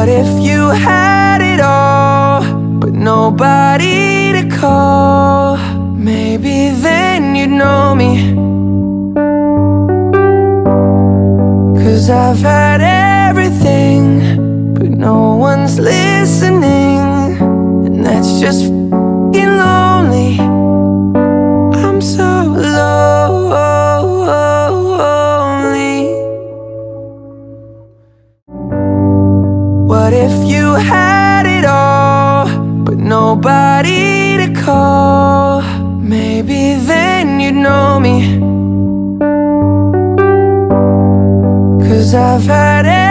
What if you had it all, but nobody to call? Maybe then you'd know me. 'Cause I've had everything, but no one's listening, and that's just f***ing lonely. I'm so lonely. What if you had it all, but nobody to call? Maybe then you'd know me. 'Cause I've had